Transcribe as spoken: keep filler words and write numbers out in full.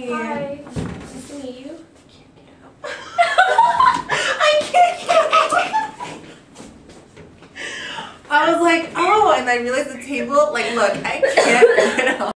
Hi. Nice to meet you. I can't get up. I was like, oh, and I realized the table, like, look, I can't get up.